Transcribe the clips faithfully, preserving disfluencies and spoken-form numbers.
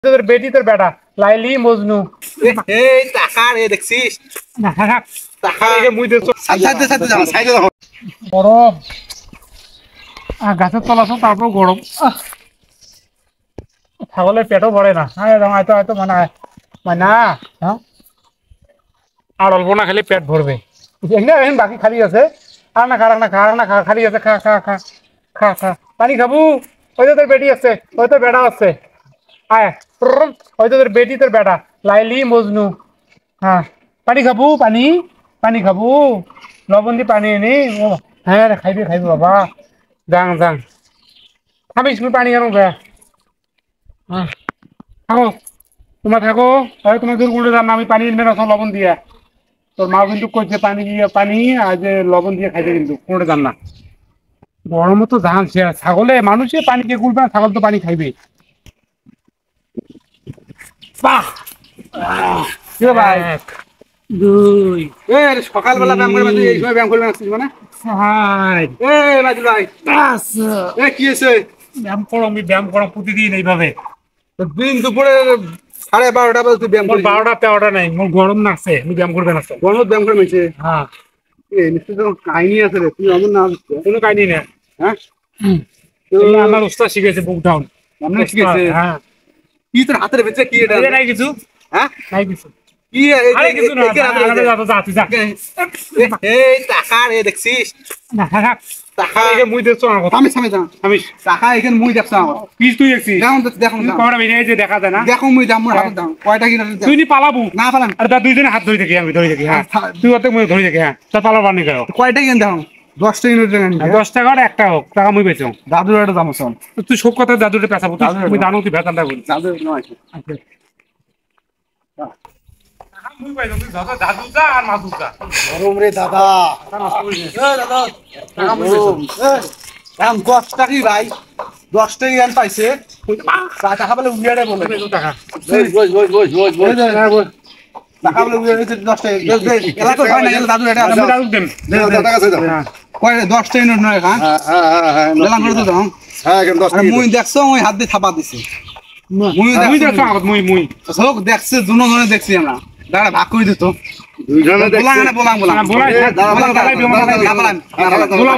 তোর বেটি তোর বেটা লাইলি মজনু এই টাকা রে দেখছিস টাকা এই যে মুই দেখছো সাইডে সাইডে যাও সাইডে যাও গরম আহ গাছের তলা আছো তারপর গরম ছাগলের পেটও ভরে না হ্যাঁ হয়তো হয়তো মানে মানে হ্যাঁ আর অল্প না খেলে পেট ভরবে এখন বাকি খালি আছে আর না খা না খা না খা খালি আছে খা খা খা খা খা পানি খাবো হয়তো তোর বেটি আছে হয়তো বেটা আছে আয় হয়তো তোর বেটি তোর বেটা লাইলি মজনু হ্যাঁ পানি খাবো পানি পানি খাবো লবণ দিয়ে পানি এনে ও হ্যাঁ খাইবি খাইবি বাবা যাং যাং খাবিস পানি কেন গা হ্যাঁ থাকো তোমার থাকো তাহলে তোমার দূর করে যান আমি পানি এনে রাখো লবণ দিয়া তোর মা কিন্তু করছে পানি দিয়ে পানি আর যে লবণ দিয়ে খাইতে কিন্তু কোনোটা যান না গরমও তো জান সে ছাগলে মানুষে পানি কে কুলবে না ছাগল তো পানি খাইবে বাহ ভাই দুই সকালবেলা ব্যায়াম করে এই সময় ব্যায়াম করবে আসছিস মানে হাই এই মাদুল ভাই বাস এ কি হয়েছে ব্যায়াম করো আমি ব্যায়াম করো প্রতিদিন এইভাবে দিন দুপুরে সাড়ে বারোটা বাজে তুই ব্যায়াম মোর করবি বারোটা তেরোটা নাই মোর গরম লাগছে আমি ব্যায়াম করবে না গরমত ব্যায়াম করে মেছে হ্যাঁ এই নিশ্চয় তো কাহিনী আছে রে তুই আমার না কোনো কাহিনী না হ্যাঁ এই আমার উস্তাদ শিখেছে বুক ডাউন আমরা শিখেছে হ্যাঁ কি তোর হাতের ভিতরে কি এটা এই নাই কিছু হ্যাঁ নাই কিছু কি আরে কিছু না আরে যা তো যা তুই যা এই টাকা রে দেখছিস না হ্যাঁ টাকা এই যে মুই দেখছো আমার কথা আমি সামনে যা আমি টাকা এখানে মুই দেখছ আমার পিস তুই দেখছিস দেখুন তো দেখুন তুই কয়টা বেরিয়ে এই যে দেখা যায় না দেখো মুই দাম মোর হাত দাম কয়টা কিনা তুই নি পালাবো না পালাম আরে দা দুইজনে হাত ধরে দেখি আমি ধরে দেখি হ্যাঁ তুই ওতে মুই ধরে দেখি হ্যাঁ তা পালাবার নি কেন কয়টা কিনা দেখো দশটা কিনা টাকা দশ টাকা আর একটা হোক টাকা মুই বেচো দাদুর একটা দাম আছে তুই সব কথা দাদুরে পেছাবো তুই জানো তুই ভেতালটা বলি দাদুর নয় মুই পাইলাম তুই দাদা দাদু যা আর মাদু যা গরম রে দাদা দাদা টাকা মুই বেচো দাম দশ টাকা ভাই দশ টাকা গান পাইছে টাকা বলে উড়িয়ে বলে বেচো টাকা বই বই বই বই বই বই টাকা বলে উড়িয়ে দশ টাকা এলা তো হয় না এলা দাদু এটা আমি দাদু দেন টাকা আছে দাও কয় দশ টাকা নোট নয় হ্যাঁ হ্যাঁ হ্যাঁ হ্যাঁ এলা করে তো দাও হ্যাঁ এখন দশ টাকা মুই দেখছো ওই হাত দিয়ে থাপা দিছে মুই মুই দেখছো মুই মুই সব দেখছে দুনো জনে দেখছি আমরা দাঁড়া ভাগ করে দিত দুইজনে বলা না বলা বলা বলা বলা দাঁড়াই দিও না বলা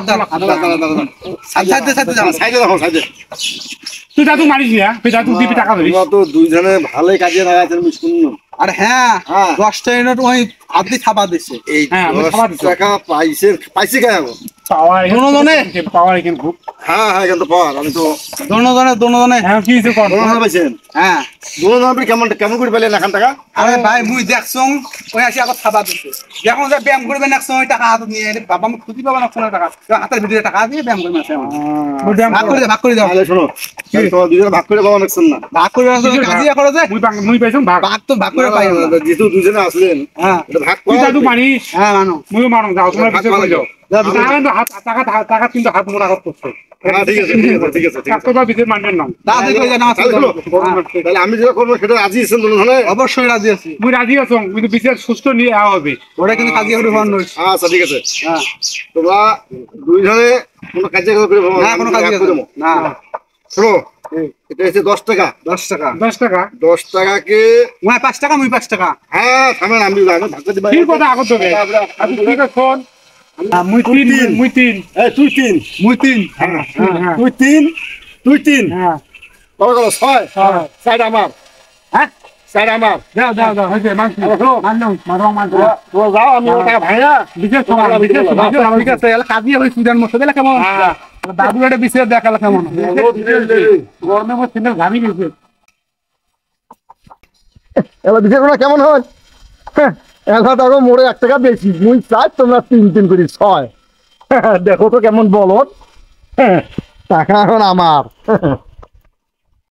বলা সাইডে সাইডে যাও সাইডে দেখো সাইডে তুই দাদু মারিস না তুই দাদু দিবি টাকা ধরিস তো দুইজনে ভালোই কাজে লাগাইছেন আমি শুনলাম আরে হ্যাঁ দশ টাকা নোট ওই হাত দিয়ে থাপা দিছে এই হ্যাঁ আমি থাপা দিছি টাকা পাইছে পাইছে কেন পাওয়ার দুনো জনে পাওয়ার এখানে খুব হ্যাঁ হ্যাঁ কিন্তু পাওয়ার আমি তো দুনো জনে দুনো জনে হ্যাঁ কি হইছে কোন দুনো জনে পাইছেন হ্যাঁ দুনো জনে কেমন কেমন করে পেলেন এখন টাকা আরে ভাই মুই দেখছং ওই আসি আগত থাবা দিছে যখন যে ব্যায়াম করবে না সময় টাকা হাত নিয়ে আরে বাবা আমি খুঁজি পাবো না কোন টাকা হাতের ভিতরে টাকা দিয়ে ব্যায়াম করবে আছে ভাগ করে দাও ভাগ করে দাও তাহলে শোনো তো দুইজন ভাগ করে পাবো নাকছেন না ভাগ করে কাজিয়া করো যে মুই মুই পাইছম ভাগ ভাগ তো ভাগ করে পাই না যেহেতু দুইজনে আসলেন হ্যাঁ এটা ভাগ তুই দাদু মারিস হ্যাঁ মানো মুই মারো যাও তোমরা পিছে কই যাও টাকা টাকা টাকা কিন্তু হাত মোড়া করতেছে হ্যাঁ ঠিক আছে ঠিক আছে ঠিক আছে ঠিক আছে টাকা পিছে মানবেন না দাদু কই জানা আছে তাহলে আমি যেটা করব সেটা রাজি আছেন দুজন হলে অবশ্যই রাজি আছি মুই রাজি আছো কিন্তু পিছে সুস্থ নিয়ে আ হবে ওরা কিন্তু কাজিয়া করে ফোন নইস আচ্ছা ঠিক আছে হ্যাঁ তোমরা দুইজনে কোনো কাজিয়া করে না কোনো কাজিয়া করব না শোনো এটা হচ্ছে দশ টাকা দশ টাকা দশ টাকা দশ টাকাকে ওই পাঁচ টাকা মুই পাঁচ টাকা হ্যাঁ থামেন আমি ভাগ করে দিবা কি কথা আগত দেবে আমি ঠিক আছে ফোন মুই তিন মুই তিন এই তুই তিন মুই তিন হ্যাঁ তুই তিন তুই তিন হ্যাঁ কত কত ছয় ছয় আমার হ্যাঁ ছয় আমার দাও দাও দাও হইছে মানছি মানলাম মারো মারো তো যাও আমি ওটা ভাইয়া বিশেষ সময় বিশেষ ঠিক আছে এলা কাজি হই সুদান মতো বেলা কেমন দাদু এটা বিশেষ দেখালে কেমন গরমে মো সিনে ঘামি গেছে এলা বিশেষ না কেমন হয় এলা টাকা মোড়ে এক টাকা বেশি মুই চাই তোমরা তিন তিন করি ছয় দেখো তো কেমন বলত টাকা এখন আমার